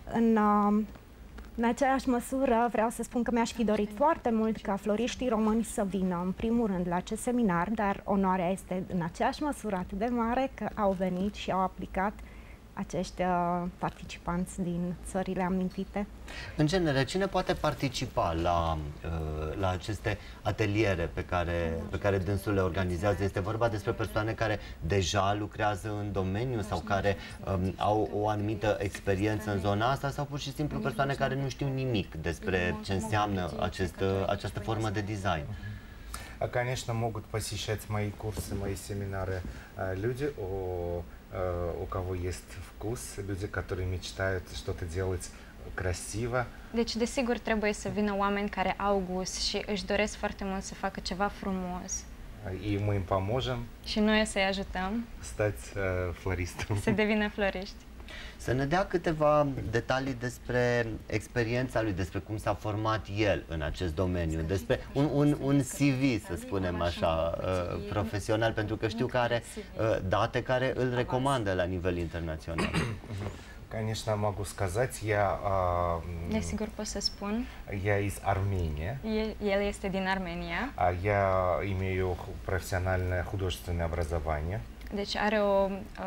În aceeași măsură vreau să spun că mi-aș fi dorit foarte mult ca floriștii români să vină în primul rând la acest seminar, dar onoarea este în aceeași măsură atât de mare că au venit și au aplicat acești participanți din țările amintite. În genere, cine poate participa la aceste ateliere pe care dânsul le organizează? Este vorba despre persoane care deja lucrează în domeniu sau care au o anumită experiență în zona asta sau pur și simplu persoane care nu știu nimic despre ce înseamnă această formă de design? Конечно, могут посещать мои курсы, мои семинары люди, у кого есть вкус, люди, которые мечтают что-то делать красиво. Deci, desigur, trebuie să vină oameni care au gust și își doresc foarte mult să facă ceva frumos. И мы им поможем. Și noi o să-i ajutăm stать флористом. Să devină floriști. Să ne dea câteva detalii despre experiența lui, despre cum s-a format el în acest domeniu, despre un CV, să spunem așa, profesional, pentru că știu că are date care îl recomandă la nivel internațional. Конечно, могу сказать, я Desigur pot să spun. Я из Армении. El este din Armenia. Я имею профессиональное художественное образование. Deci are o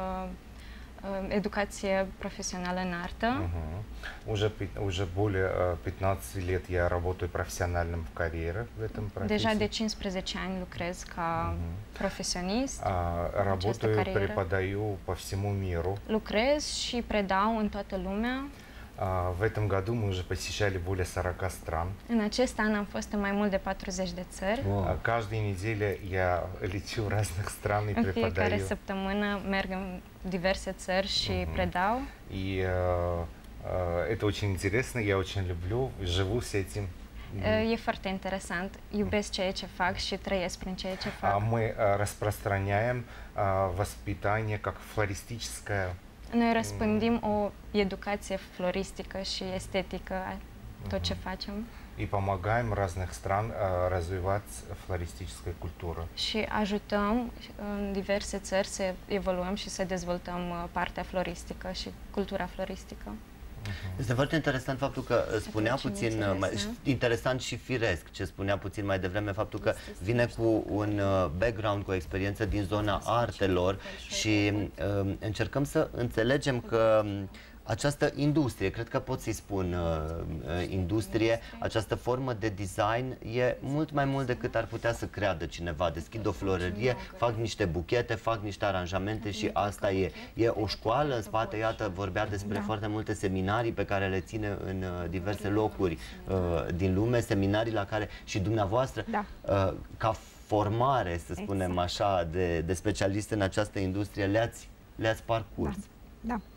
educație profesională în artă. Уже более 15 лет я работаю профессиональным в карьере в этом профессии. Deja de 15 ani lucrez ca profesionist. Работаю, преподаю по всему миру. Lucrez și predau în toată lumea. В этом году мы уже посещали более 40 стран. În acest an am fost în mai mult de 40 de țări. Каждую неделю я лечу в разных стран и преподаю. În fiecare săptămână merg în diverse țări și predau. И это очень интересно, я очень люблю, живу с этим. E foarte interesant. Iubesc ceea ce fac și trăiesc prin ceea ce fac. Мы распространяем воспитание как флористическое. Noi răspândim o educație floristică și estetică a tot ce facem. И помогаем разных стран развивать флористическую культуру. Și ajutăm în diverse țări să evoluăm și să dezvoltăm partea floristică și cultura floristică. Este foarte interesant faptul că spunea puțin, interesant și firesc ce spunea puțin mai devreme, faptul că vine cu un background, cu o experiență din zona artelor și încercăm să înțelegem că această industrie, cred că pot să-i spun industrie, această formă de design e mult mai mult decât ar putea să creadă cineva. Deschid o florărie, fac niște buchete, fac niște aranjamente și asta e. E o școală în spate, iată, vorbea despre foarte multe seminarii pe care le ține în diverse locuri din lume, seminarii la care și dumneavoastră, ca formare, să spunem așa, de specialist în această industrie, le-ați parcurs. Da.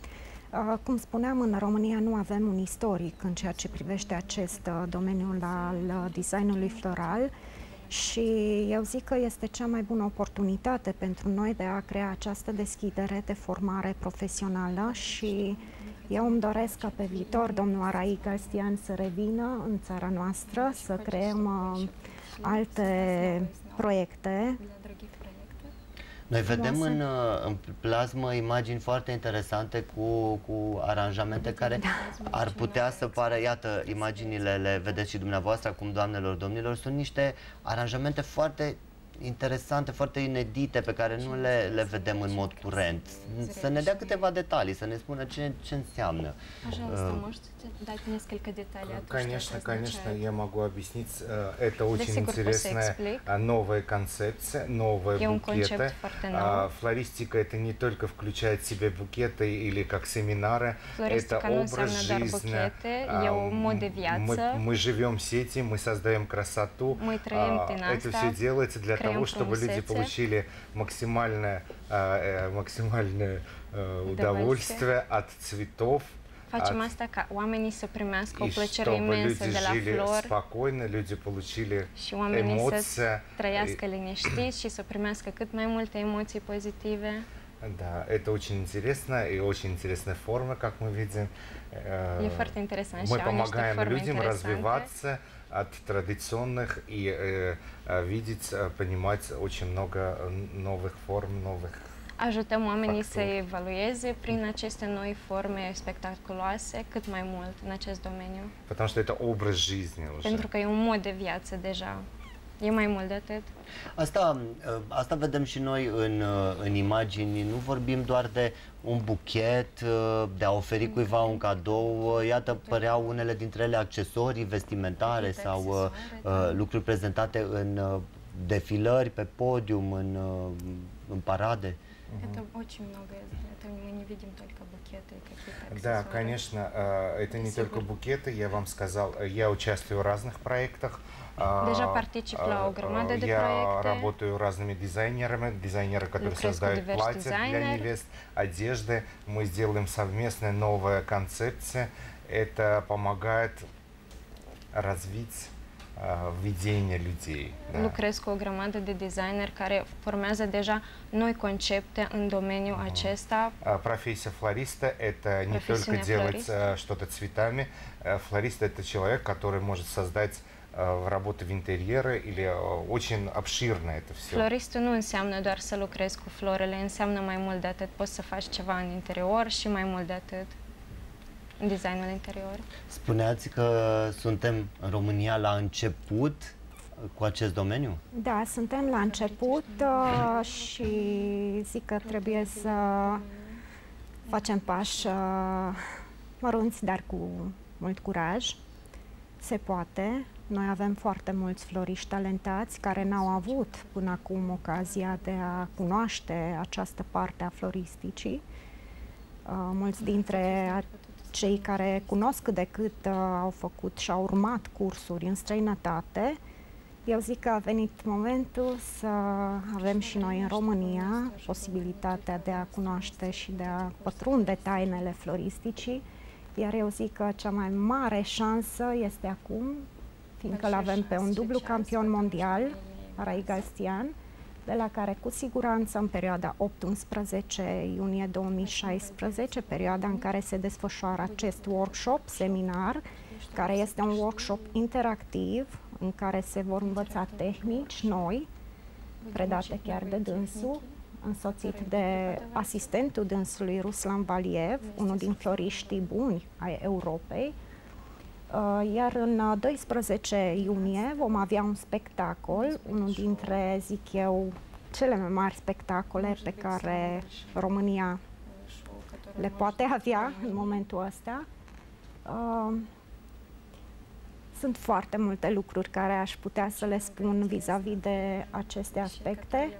Cum spuneam, în România nu avem un istoric în ceea ce privește acest domeniu al designului floral și eu zic că este cea mai bună oportunitate pentru noi de a crea această deschidere de formare profesională și eu îmi doresc ca pe viitor domnul Arai Galstian să revină în țara noastră, să creăm alte proiecte. Noi vedem în plasmă imagini foarte interesante cu aranjamente care ar putea să pară, iată, imaginile le vedeți și dumneavoastră acum, doamnelor, domnilor, sunt niște aranjamente foarte interesante, foarte inedite, pe care nu le vedem în mod curent. Să ne dea câteva detalii, să ne spună ce înseamnă. Конечно, я могу объяснить. Это очень интересная новая концепция, новые букеты. Флористика это не только включает в себя букеты или как семинары, это образ жизни. Мы живем в сети, мы создаем красоту. Это все делается для того, чтобы люди получили максимальное удовольствие от цветов. Facem asta ca oamenii să primească o plăcere imensă de la flori și oamenii să trăiască liniștiți și să primească cât mai multe emoții pozitive. Да, это очень интересно и очень интересная форма, как мы видим. Мы помогаем людям развиваться от традиционных и видеть, понимать очень много новых форм, новых. Ajutăm oamenii să evalueze prin aceste noi forme spectaculoase cât mai mult în acest domeniu. Потому что это образ жизни уже. Pentru că e un mod de viață deja. E mai mult de atât. Asta vedem și noi în imagini. Nu vorbim doar de un buchet, de a oferi cuiva un cadou. Iată, păreau unele dintre ele accesorii vestimentare sau lucruri prezentate în defilări, pe podium, în parade. Это очень много, это мы не видим только букеты и какие-то аксессуары. Да, конечно, это не только букеты, я вам сказал, я участвую в разных проектах. Deja particip la o grămadă de proiecte. Я работаю разными дизайнерами, дизайнеры, которые создают платья для невест, одежды. Мы сделаем совместная новая концепция. Это помогает развить видение людей. Lucrez cu o grămadă de designeri care formează deja noi concepte în domeniul acesta. Профессия флориста это не только делать что-то цветами. Флорист это человек, который может создать работы в интерьере или очень обширно это все. Floristul nu înseamnă doar să lucrezi cu florele, înseamnă mai mult de atât. Poți să faci ceva în interior și mai mult de atât. În designul interior. Spuneați că suntem în România la început cu acest domeniu? Da, suntem la început și zic că trebuie să facem pași mărunți, dar cu mult curaj. Se poate. Noi avem foarte mulți floriști talentați care n-au avut până acum ocazia de a cunoaște această parte a floristicii. Mulți dintre cei care cunosc cât de cât au făcut și au urmat cursuri în străinătate, eu zic că a venit momentul să avem și noi în România posibilitatea de a cunoaște și de a pătrunde tainele floristicii, iar eu zic că cea mai mare șansă este acum, fiindcă l-avem pe un dublu campion mondial, Arai Galstian, de la care cu siguranță în perioada 8-11 iunie 2016, perioada în care se desfășoară acest workshop, seminar, care este un workshop interactiv în care se vor învăța tehnici noi, predate chiar de dânsul, însoțit de asistentul dânsului Ruslan Valiev, unul din floriștii buni ai Europei. Iar în 12 iunie vom avea un spectacol, unul dintre, zic eu, cele mai mari spectacole pe care România le poate avea în momentul ăsta. Sunt foarte multe lucruri care aș putea să le spun vis-a-vis de aceste aspecte.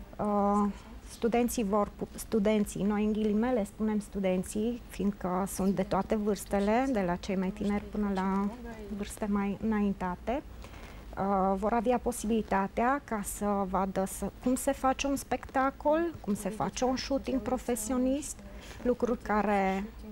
Studenții, noi în ghilimele spunem studenții, fiindcă sunt de toate vârstele, de la cei mai tineri până la vârste mai înaintate, vor avea posibilitatea ca să vadă cum se face un spectacol, cum se face un shooting profesionist, lucruri care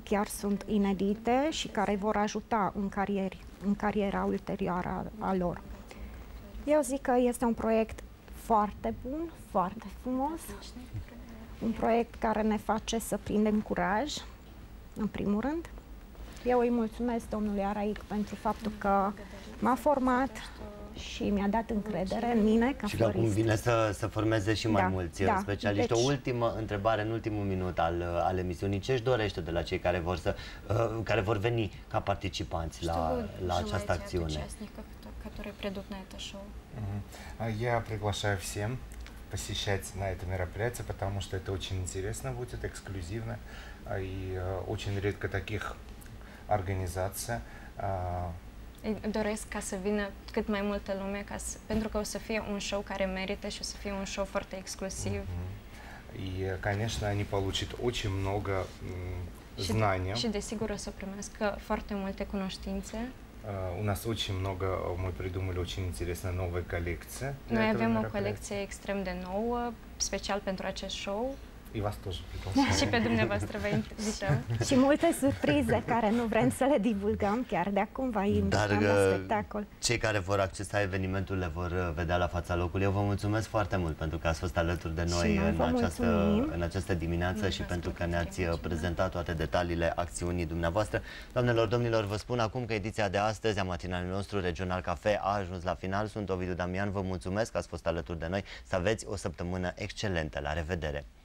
chiar sunt inedite și care vor ajuta în cariera ulterioară a lor. Eu zic că este un proiect foarte bun, foarte frumos, un proiect care ne face să prindem curaj, în primul rând. Eu îi mulțumesc domnului Araic pentru faptul că m-a format și mi-a dat încredere în mine ca și că acum vine să formeze și mai mulți specialiști. Deci, o ultimă întrebare în ultimul minut al emisiunii. Ce își dorește de la cei care vor veni ca participanți la această acțiune? Которые придут на это шоу. Я приглашаю всем посещать на это мероприятие, потому что это очень интересно будет, эксклюзивно, и очень редко таких организаций. Doresc ca să vină cât mai multă lume, pentru că o să fie un show care merită și o să fie un show foarte exclusiv. И, конечно, они получат очень много знаний. Și desigur o să primească foarte multe cunoștințe. У нас очень много, мы придумали очень интересные новые коллекции. Noi avem o colecție extrem de nouă, special pentru acest show. И вас тоже приглашаем. Și pe dumneavoastră vă invităm. Și multe surprize care nu vrem să le divulgăm chiar de acum, vă invităm la spectacol. Cei care vor accesa evenimentul le vor vedea la fața locului. Eu vă mulțumesc foarte mult pentru că ați fost alături de noi în această dimineață și pentru că ne-ați prezentat toate detaliile acțiunii dumneavoastră. Doamnelor, domnilor, vă spun acum că ediția de astăzi a matinalului nostru Regional Cafe a ajuns la final. Sunt Ovidiu Damian, vă mulțumesc că ați fost alături de noi. Să aveți o săptămână excelentă. La revedere!